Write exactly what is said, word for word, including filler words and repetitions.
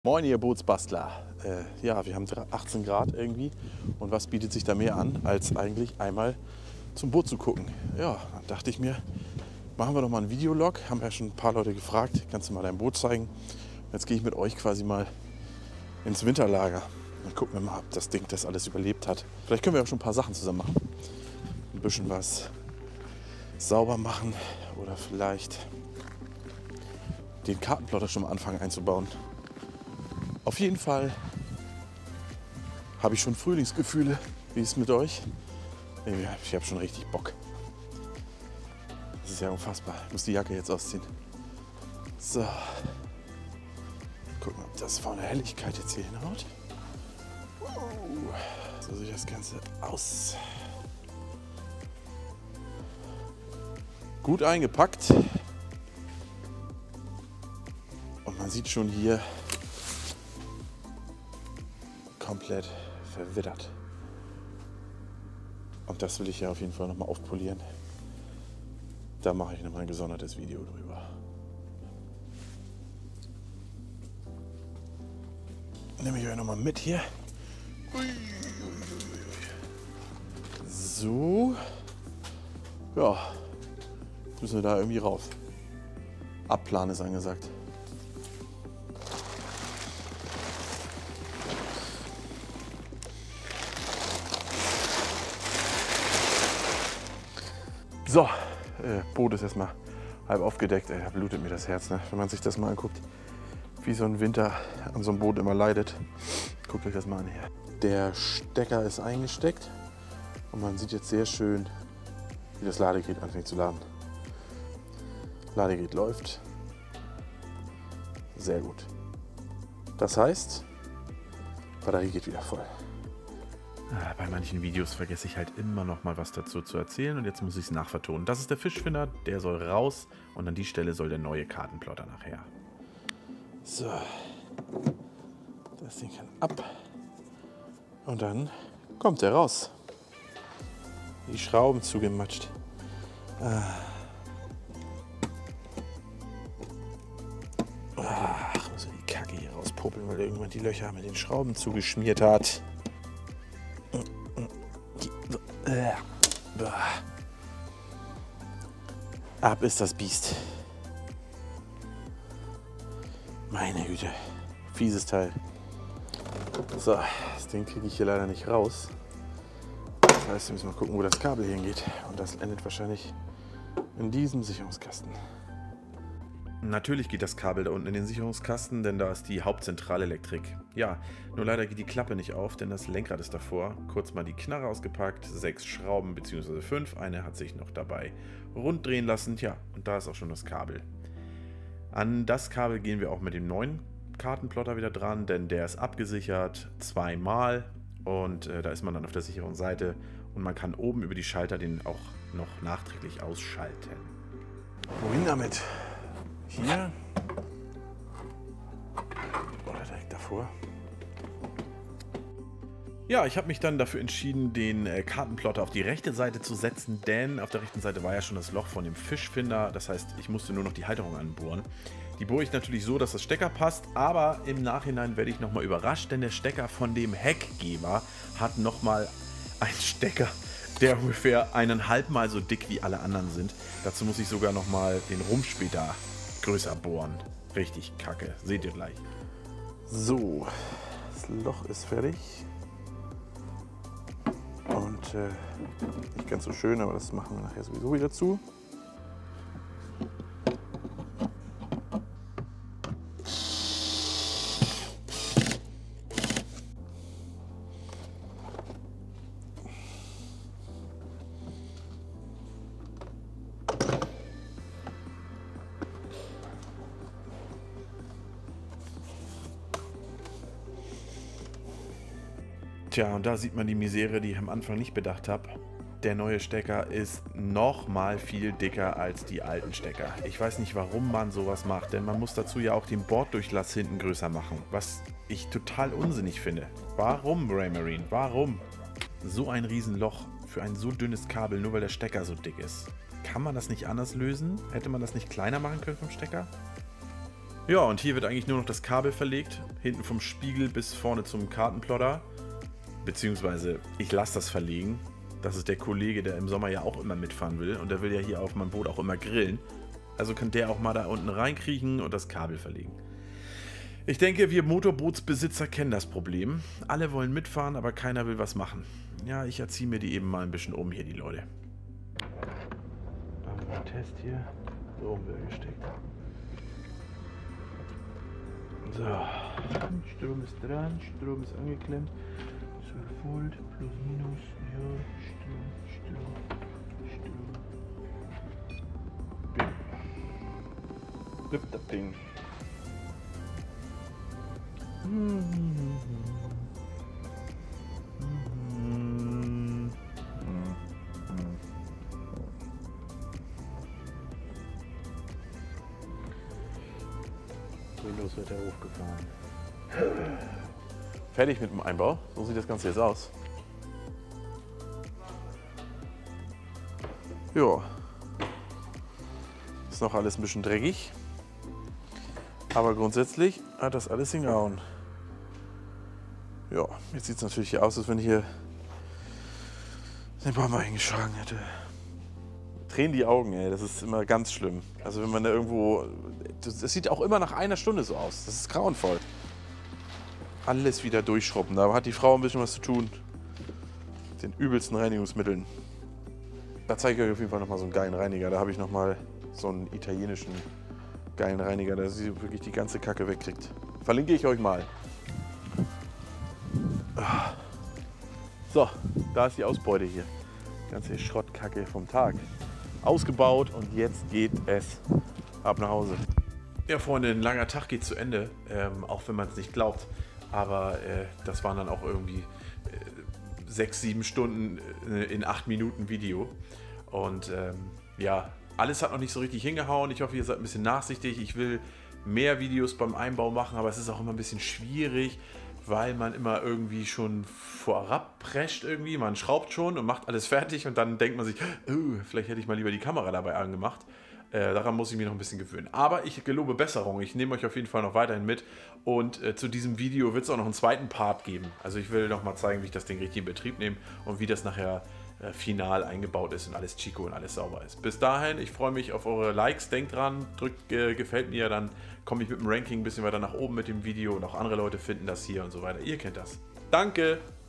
Moin ihr Bootsbastler. Äh, ja, wir haben achtzehn Grad irgendwie und was bietet sich da mehr an, als eigentlich einmal zum Boot zu gucken. Ja, dann dachte ich mir, machen wir doch mal einen Videolog. Haben ja schon ein paar Leute gefragt, kannst du mal dein Boot zeigen? Jetzt gehe ich mit euch quasi mal ins Winterlager. Dann gucken wir mal, ob das Ding das alles überlebt hat. Vielleicht können wir auch schon ein paar Sachen zusammen machen. Ein bisschen was sauber machen oder vielleicht den Kartenplotter schon mal anfangen einzubauen. Auf jeden Fall habe ich schon Frühlingsgefühle. Wie ist es mit euch? Ich habe schon richtig Bock. Das ist ja unfassbar. Ich muss die Jacke jetzt ausziehen. So. Gucken, ob das von der Helligkeit jetzt hier hinhaut. So sieht das Ganze aus. Gut eingepackt. Und man sieht schon hier, komplett verwittert. Und das will ich ja auf jeden Fall nochmal aufpolieren. Da mache ich nochmal ein gesondertes Video drüber. Nehme ich euch nochmal mit hier. So. Ja. Jetzt müssen wir da irgendwie rauf. Abplan ist angesagt. So, äh, Boot ist erstmal halb aufgedeckt. Ey, da blutet mir das Herz, ne? Wenn man sich das mal anguckt, wie so ein Winter an so einem Boot immer leidet. Guckt euch das mal an hier. Der Stecker ist eingesteckt und man sieht jetzt sehr schön, wie das Ladegerät anfängt zu laden. Ladegerät läuft. Sehr gut. Das heißt, Batterie geht wieder voll. Bei manchen Videos vergesse ich halt immer noch mal was dazu zu erzählen und jetzt muss ich es nachvertonen. Das ist der Fischfinder, der soll raus und an die Stelle soll der neue Kartenplotter nachher. So, das Ding kann ab und dann kommt er raus. Die Schrauben zugematscht. Ah. Ach, muss ich die Kacke hier rauspopeln, weil irgendwann die Löcher mit den Schrauben zugeschmiert hat. Ab ist das Biest. Meine Güte. Fieses Teil. So, das Ding kriege ich hier leider nicht raus. Das heißt, wir müssen mal gucken, wo das Kabel hingeht. Und das endet wahrscheinlich in diesem Sicherungskasten. Natürlich geht das Kabel da unten in den Sicherungskasten, denn da ist die Hauptzentralelektrik. Ja, nur leider geht die Klappe nicht auf, denn das Lenkrad ist davor. Kurz mal die Knarre ausgepackt, sechs Schrauben bzw. fünf. Eine hat sich noch dabei rund drehen lassen. Tja, und da ist auch schon das Kabel. An das Kabel gehen wir auch mit dem neuen Kartenplotter wieder dran, denn der ist abgesichert zweimal. Und äh, da ist man dann auf der sicheren Seite und man kann oben über die Schalter den auch noch nachträglich ausschalten. Wohin damit? Hier oder direkt davor. Ja, ich habe mich dann dafür entschieden, den äh, Kartenplotter auf die rechte Seite zu setzen, denn auf der rechten Seite war ja schon das Loch von dem Fischfinder. Das heißt, ich musste nur noch die Halterung anbohren. Die bohre ich natürlich so, dass das Stecker passt, aber im Nachhinein werde ich nochmal überrascht, denn der Stecker von dem Heckgeber hat nochmal einen Stecker, der ungefähr eineinhalb Mal so dick wie alle anderen sind. Dazu muss ich sogar nochmal den Rumpf später größer bohren. Richtig kacke. Seht ihr gleich. So, das Loch ist fertig. Und äh, nicht ganz so schön, aber das machen wir nachher sowieso wieder zu. Tja, und da sieht man die Misere, die ich am Anfang nicht bedacht habe. Der neue Stecker ist noch mal viel dicker als die alten Stecker. Ich weiß nicht, warum man sowas macht, denn man muss dazu ja auch den Borddurchlass hinten größer machen, was ich total unsinnig finde. Warum, Raymarine? Warum? So ein Riesenloch für ein so dünnes Kabel, nur weil der Stecker so dick ist. Kann man das nicht anders lösen? Hätte man das nicht kleiner machen können vom Stecker? Ja, und hier wird eigentlich nur noch das Kabel verlegt, hinten vom Spiegel bis vorne zum Kartenplotter. Beziehungsweise ich lasse das verlegen. Das ist der Kollege, der im Sommer ja auch immer mitfahren will und der will ja hier auf meinem Boot auch immer grillen. Also kann der auch mal da unten reinkriechen und das Kabel verlegen. Ich denke, wir Motorbootsbesitzer kennen das Problem. Alle wollen mitfahren, aber keiner will was machen. Ja, ich erziehe mir die eben mal ein bisschen um hier, die Leute. Machen wir einen Test hier. So oben wird er gesteckt. So, Strom ist dran, Strom ist angeklemmt. zwölf Volt, plus minus, ja, Strom, Strom, Strom. Bing. Blip der Ping. Windows wird er hochgefahren. Fertig mit dem Einbau. So sieht das Ganze jetzt aus. Ja. Ist noch alles ein bisschen dreckig. Aber grundsätzlich hat das alles hingehauen. Ja, jetzt sieht es natürlich hier aus, als wenn ich hier den Baum eingeschlagen hätte. Tränen die Augen, ey, das ist immer ganz schlimm. Also wenn man da irgendwo, das, das sieht auch immer nach einer Stunde so aus. Das ist grauenvoll. Alles wieder durchschrubben, da hat die Frau ein bisschen was zu tun. Mit den übelsten Reinigungsmitteln. Da zeige ich euch auf jeden Fall nochmal so einen geilen Reiniger. Da habe ich nochmal so einen italienischen geilen Reiniger, der sie wirklich die ganze Kacke wegkriegt. Verlinke ich euch mal. So, da ist die Ausbeute hier. Die ganze Schrottkacke vom Tag. Ausgebaut und jetzt geht es ab nach Hause. Ja, Freunde, ein langer Tag geht zu Ende, ähm, auch wenn man es nicht glaubt. Aber äh, das waren dann auch irgendwie äh, sechs, sieben Stunden äh, in acht Minuten Video. Und ähm, ja, alles hat noch nicht so richtig hingehauen. Ich hoffe, ihr seid ein bisschen nachsichtig. Ich will mehr Videos beim Einbau machen, aber es ist auch immer ein bisschen schwierig, weil man immer irgendwie schon vorab prescht irgendwie. Man schraubt schon und macht alles fertig und dann denkt man sich, oh, vielleicht hätte ich mal lieber die Kamera dabei angemacht. Äh, daran muss ich mich noch ein bisschen gewöhnen. Aber ich gelobe Besserung. Ich nehme euch auf jeden Fall noch weiterhin mit. Und äh, zu diesem Video wird es auch noch einen zweiten Part geben. Also ich will noch mal zeigen, wie ich das Ding richtig in Betrieb nehme und wie das nachher äh, final eingebaut ist und alles chico und alles sauber ist. Bis dahin, ich freue mich auf eure Likes. Denkt dran, drückt äh, gefällt mir, dann komme ich mit dem Ranking ein bisschen weiter nach oben mit dem Video und auch andere Leute finden das hier und so weiter. Ihr kennt das. Danke!